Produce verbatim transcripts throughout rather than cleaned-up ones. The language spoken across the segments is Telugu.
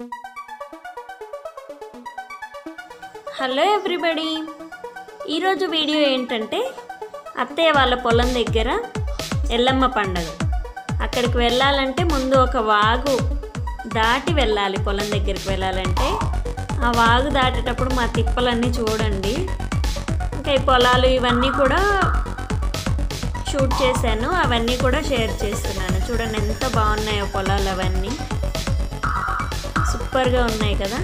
హలో ఎవ్రీబడి, ఈరోజు వీడియో ఏంటంటే అత్తయ్య వాళ్ళ పొలం దగ్గర ఎల్లమ్మ పండుగ. అక్కడికి వెళ్ళాలంటే ముందు ఒక వాగు దాటి వెళ్ళాలి. పొలం దగ్గరికి వెళ్ళాలంటే ఆ వాగు దాటేటప్పుడు మా తిప్పలన్నీ చూడండి. ఇంకా ఈ పొలాలు ఇవన్నీ కూడా షూట్ చేశాను, అవన్నీ కూడా షేర్ చేస్తున్నాను. చూడండి ఎంత బాగున్నాయో పొలాలు, అవన్నీ సూపర్గా ఉన్నాయి కదా.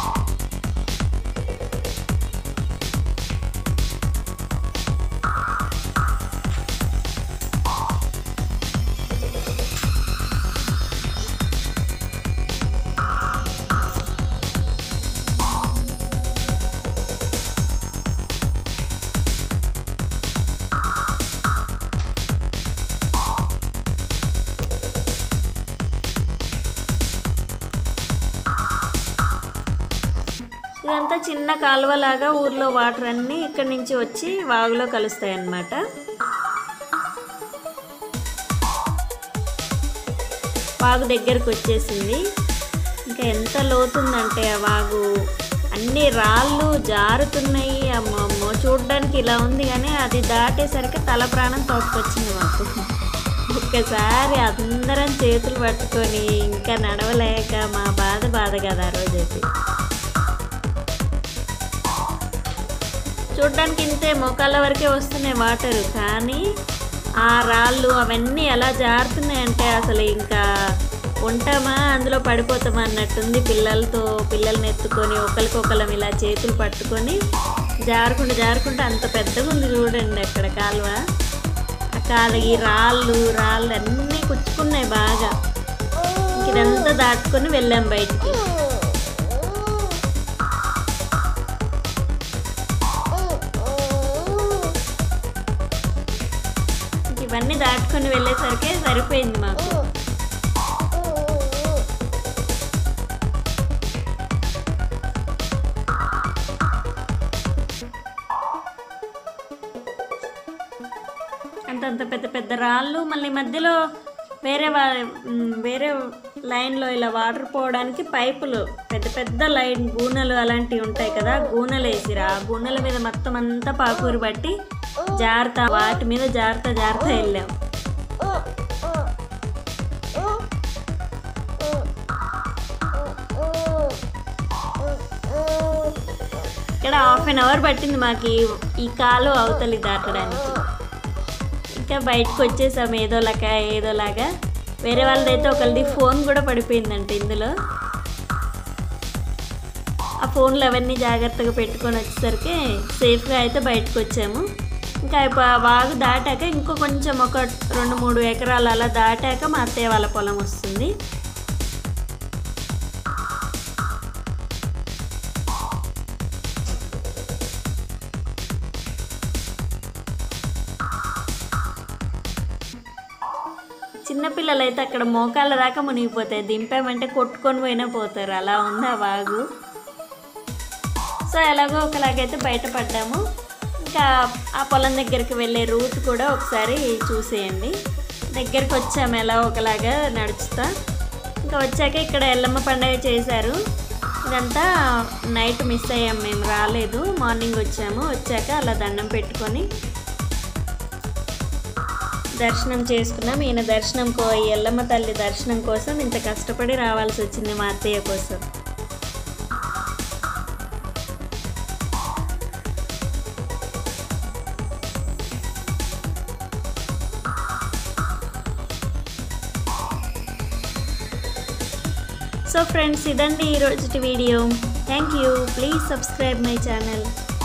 ఇదంతా చిన్న కాలువలాగా ఊర్లో వాటర్ అన్నీ ఇక్కడి నుంచి వచ్చి వాగులో కలుస్తాయి అన్నమాట. వాగు దగ్గరకు వచ్చేసింది. ఇంకా ఎంత లోతుందంటే ఆ వాగు, అన్ని రాళ్ళు జారుతున్నాయి. అమ్మమ్మో, చూడడానికి ఇలా ఉంది కానీ అది దాటేసరికి తల ప్రాణం తోపుకొచ్చింది మాకు. ఒక్కసారి అందరం చేతులు పట్టుకొని ఇంకా నడవలేక మా బాధ బాధ కదా ఆ రోజైతే. చూడ్డానికి ఇంతే, మోకాళ్ళ వరకే వస్తున్నాయి వాటరు, కానీ ఆ రాళ్ళు అవన్నీ ఎలా జారుతున్నాయంటే అసలు ఇంకా ఉంటామా అందులో పడిపోతామా అన్నట్టుంది. పిల్లలతో పిల్లల్ని ఎత్తుకొని ఒకరికొకరం ఇలా చేతులు పట్టుకొని జారుకుంటూ జారుకుంటూ అంత పెద్దగా ఉంది చూడండి అక్కడ కాలువ. ఆ కాలు ఈ రాళ్ళు రాళ్ళు అన్నీ కుచ్చుకున్నాయి బాగా. ఇదంతా దాటుకొని వెళ్ళాం బయటికి. ఇవన్నీ దాటుకొని వెళ్ళేసరికి సరిపోయింది మాకు. అంతంత పెద్ద పెద్ద రాళ్ళు, మళ్ళీ మధ్యలో వేరే వా వేరే లైన్లో ఇలా వాటర్ పోవడానికి పైపులు, పెద్ద పెద్ద లైన్ గూనెలు అలాంటివి ఉంటాయి కదా, గూనెలు వేసిరా. ఆ గూనెల మీద మొత్తం అంతా పాకూరు బట్టి జాగ్రత్త, వాటి మీద జాగ్రత్త జాగ్రత్త వెళ్ళాం. ఇక్కడ హాఫ్ అన్ అవర్ పట్టింది మాకు ఈ కాలు అవతలి దాటడానికి. ఇంకా బయటకు వచ్చేసాము ఏదోలాగా ఏదోలాగా. వేరే వాళ్ళదైతే ఒకరిది ఫోన్ కూడా పడిపోయిందంట ఇందులో. ఆ ఫోన్లు అవన్నీ జాగ్రత్తగా పెట్టుకొని వచ్చేసరికి సేఫ్గా అయితే బయటకు వచ్చాము. ఇంకా వాగు దాటాక ఇంకో కొంచెం ఒక రెండు మూడు ఎకరాలు అలా దాటాక మా అత్తయ్య వాళ్ళ పొలం వస్తుంది. చిన్నపిల్లలు అయితే అక్కడ మోకాళ్ళ దాకా మునిగిపోతాయి, దింపామంటే కొట్టుకొని పోయినా పోతారు, అలా ఉంది ఆ వాగు. సో ఎలాగో ఒకలాగైతే బయటపడ్డాము. ఇంకా ఆ పొలం దగ్గరికి వెళ్ళే రూట్ కూడా ఒకసారి చూసేయండి. దగ్గరికి వచ్చాము ఎలా ఒకలాగా నడుచుతా. ఇంకా వచ్చాక ఇక్కడ ఎల్లమ్మ పండుగ చేశారు. ఇదంతా నైట్ మిస్ అయ్యాము, మేము రాలేదు. మార్నింగ్ వచ్చాము. వచ్చాక అలా దండం పెట్టుకొని దర్శనం చేసుకున్నాం. ఈయన దర్శనం కో ఎల్లమ్మ తల్లి దర్శనం కోసం ఇంత కష్టపడి రావాల్సి వచ్చింది మా అత్తయ్య కోసం. సో ఫ్రెండ్స్, ఇదండి ఈరోజు video. Thank you. Please subscribe my channel.